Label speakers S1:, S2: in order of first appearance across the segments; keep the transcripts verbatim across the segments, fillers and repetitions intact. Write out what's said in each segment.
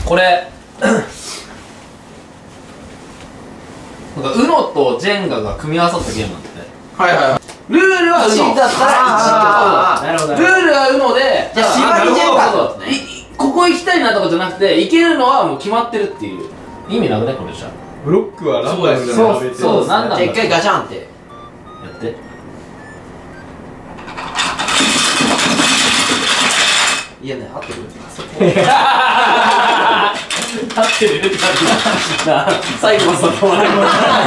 S1: これなんか ウノ とジェンガが組み合わさったゲームなんだって。はいはいはい。ルールは ウノ だったらいちってこと。ルールは ウノ で、じゃあ縛りジェンガだったね。ここ行きたいなとかじゃなくて、行けるのはもう決まってるっていう意味なくねこれじゃ。
S2: ブロックはランダムで並べて、
S1: そうそうなんだ。
S3: じゃあ一回ガチャンってや
S1: って。
S3: いやね、合ってる？
S1: 合ってるってな最後はそこまで。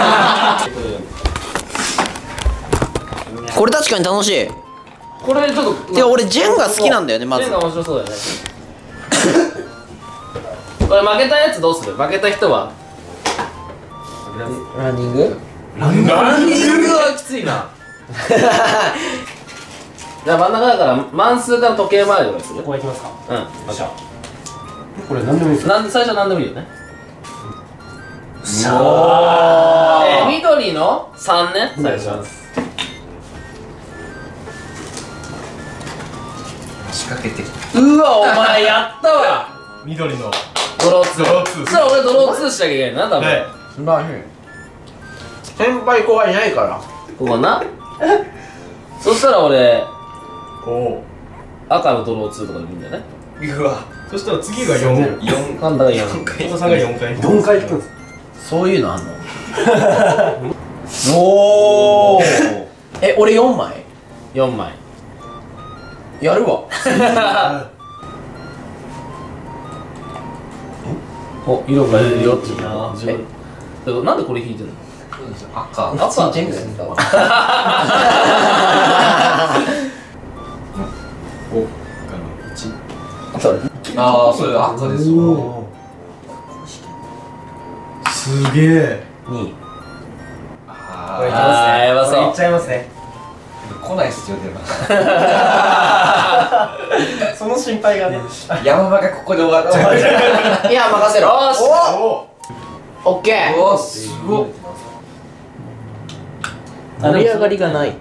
S3: これ確かに楽しい。
S1: これちょっと。
S3: いや俺ジェンガ好きなんだよねまず。
S1: ジェンガ面白そうだよね。これ負けたやつどうする？負けた人は
S3: ランニング？
S1: ランニングはきついな。じゃあ真ん中だから万数から時計回りとかする？
S4: ここ行きますか。
S1: うん。よっしゃ。
S4: これ何でもいいですか。
S1: なん最初何でもいいよね。
S4: しゃ
S1: えー、緑のさんね最初。
S5: 仕掛けてきた。
S1: うわお前やったわ。
S2: 緑の
S1: ドローツー。
S2: ドローツー。
S1: そしたら俺ドローツーしなきゃいけないな多分。
S3: 素晴らしい。先輩後輩いないから
S1: ここな。そしたら俺
S2: おお。
S1: 赤のドローツーとかでもいいんだよね。
S5: うわ。
S2: そしたら次が四。
S5: 四。
S1: なんだかいいやん。
S2: 太田さんが四回。
S4: 四回引くんです。
S3: そういうのあんの？おお。え、俺よんまい？
S1: よんまい。
S3: やるわ。
S1: お、色が出るよっていうな。自分。だからなんでこれ引いてんの？
S5: 赤。
S1: 赤
S3: ジェンガだわ。
S2: 五から一。
S3: それ。
S5: ああ、それ赤ですわ。
S2: すげえ。
S3: に。
S5: あ
S4: これいき
S1: あーやばそう。
S4: ますね。いっちゃいますね。
S5: あ、来ないっすよ、でも。
S4: その心配がね。
S5: 山場がここで終わっちゃう。
S3: いや任せろ。
S1: よし。
S2: お。
S3: オッケー。
S5: おお、すごっ。
S3: 盛り上がりがない。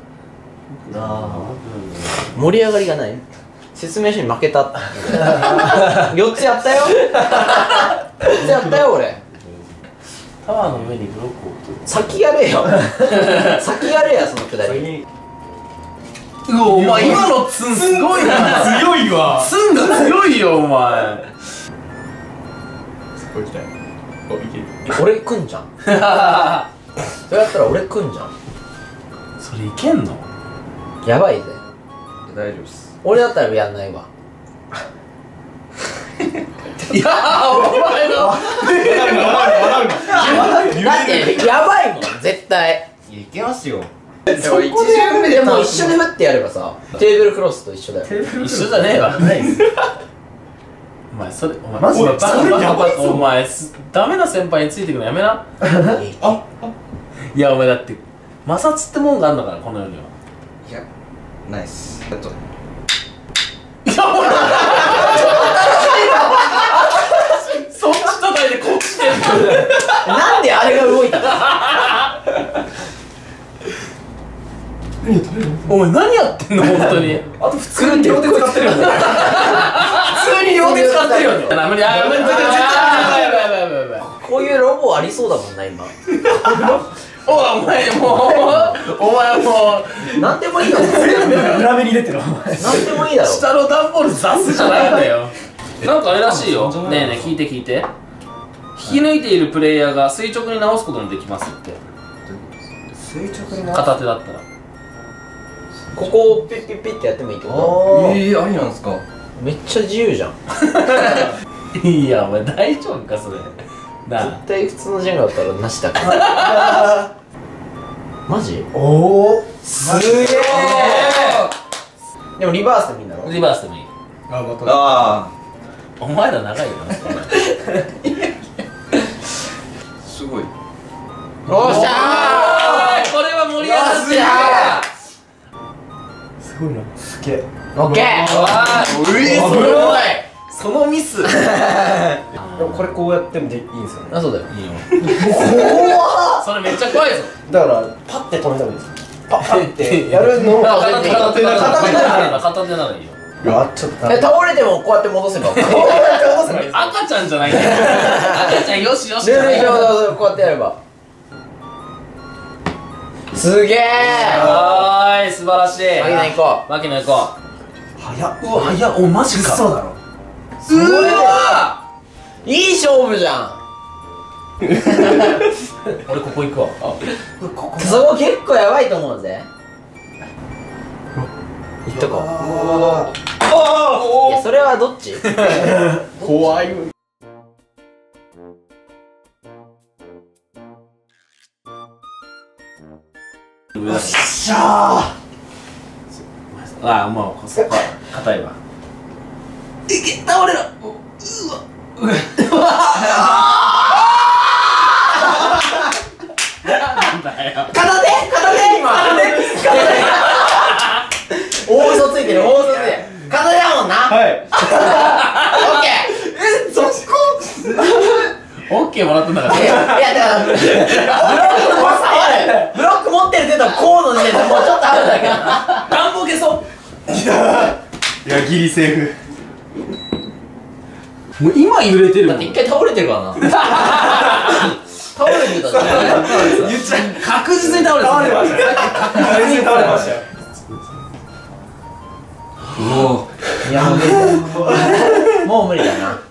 S3: 盛り上がりがない。説明書に負けた。よっつやったよ。よっつやったよ俺。
S1: タワーの上にブロックを置く。
S3: 先やれよ。先やれやそのくだり。
S1: うわお前今のツンすごいな。
S2: 強いわ。
S1: ツンが強いよお前。
S2: そこ行きたい。お、いける。
S3: 俺来んじゃん。それやったら俺来んじゃん。
S1: それいけんの？
S3: やばいぜ。
S5: 大丈夫っす。
S3: 俺だったらやんないわ。
S1: いやーお前の。
S2: 笑うの。
S3: だってやばいもん絶対。
S5: いや、いけますよ。
S3: でも一巡目でもう一緒で振ってやればさ、テーブルクロスと一緒だよ。
S1: 一緒じゃねえわ。
S4: ないです。
S1: お前それお前
S4: マジで
S1: お前バカ
S4: それやばいぞ
S1: お前すダメな先輩についてくのやめな。
S2: あ、
S1: いやお前だって摩擦ってもんがあんだからこの世には。
S5: いや、ないっす。あと。
S1: いやお前そっち叩いてこっちで
S3: なんであれが動いたの？
S1: お前何やってんの本当に。
S4: あと普通に両手使ってるよね。
S1: 普通に両手使ってるよね。無理、あ、無理、絶対やばいやばいやばいやばい。
S3: こういうロボありそうだもんな今。
S1: おいお前もうお前も
S3: なんでもいいだろ。
S4: 裏目に出てる。
S3: なんでもいいだろ。
S1: 下の段ボール出すじゃないんだよ。なんかあれらしいよ。ねえねえ聞いて聞いて。引き抜いているプレイヤーが垂直に直すこともできますって。
S4: 垂直にな。
S1: 片手だったら。
S3: ここをピッピッピッってやってもいいってこ
S4: あ
S5: ええ、ありなんすか。
S3: と？めっちゃ自由じゃん。
S1: いやお前大丈夫かそれ。なあ。
S3: 絶対普通のジェンガだったらなしだから。マジ？
S4: あ。おお。すげえ。
S3: でもリバースでもいいんだろ？
S1: リバースでもいい。
S2: あ、また。
S5: あ
S1: お前ら長いよな。
S5: あ、すごい。
S3: おっしゃ
S1: これは盛り上がってる。
S4: すごいな。すげえ。
S3: ー。オッケー。
S1: わあ、
S5: うえ
S1: すごい。そのミス。
S4: でもこれこうやってもでいいんですよね。
S3: あ、そうだよ。
S1: いいよ。
S4: 怖っ。
S1: それめっちゃ怖いぞ。
S4: だからパッて止めた方がいいです。パッパッてやるのを
S1: 片手片手なら
S4: 片手なら
S1: 片手ならいいよ。
S4: いやちょっと
S3: え倒れてもこうやって戻せばこうやって戻せばいい
S1: 赤ちゃんじゃないんだよ赤ちゃんよしよしじ
S3: ル
S1: ゃない
S3: ール上こうやってやればすげえ
S1: はーい素晴らしい
S3: マキナ行こ
S1: マキナ行こ
S4: 早っうわ早っおマジか嘘だろ
S1: ううわ
S3: ういい勝負じゃん
S1: 俺ここ行くわ
S3: そこ結構やばいと思うぜいっとこういやそれはどっち
S2: 怖い
S1: よっ
S4: しゃ
S1: ああもうそこ硬いわいけ倒れろうわなんだよ
S3: 片手片手今片手大嘘ついてる大嘘ついてる片手だもんな
S2: はい
S3: オッケーえそこ
S1: オッケーもらったんだから
S3: いやいやだからブロックもあるブロック持ってる程度こうの時点でもうちょっとあるんだけどな
S1: 願望消そう
S2: いやギリセーフ
S1: もう今揺れてるもん
S3: だって一回倒れてるからな倒れてたじゃん
S1: 言っちゃ確実に倒れて
S4: 倒れましたよ確実に倒れましたよ
S1: も
S3: いやもう無理だよもう無理だな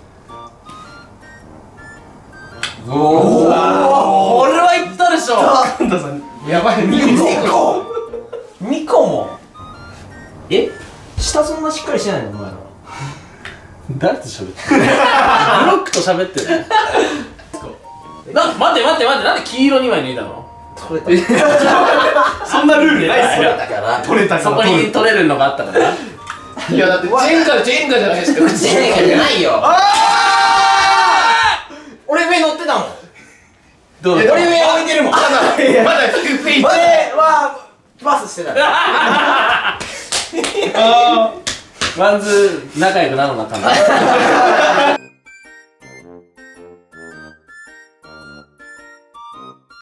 S1: うおおこれはいったでしょ
S4: カンタさんやばいにこにこもえ下そんなしっかりしてないのお前ら
S1: 誰と喋ってるブロックと喋ってるな待って待って待ってなんで黄色にまい抜いたの
S3: 取れた
S2: そんなルールないっすよ
S3: だから
S2: 取れた
S1: そこ
S2: から取る
S1: に取れるのがあったから
S2: いやだってジェンガジェンガじゃないですか
S3: ジェンガじゃないよ俺上乗ってたもん
S1: どう
S3: 俺上置いてるもん
S2: まだフェイ
S3: 俺はパスしてた
S1: ワンズ仲良くなるのかな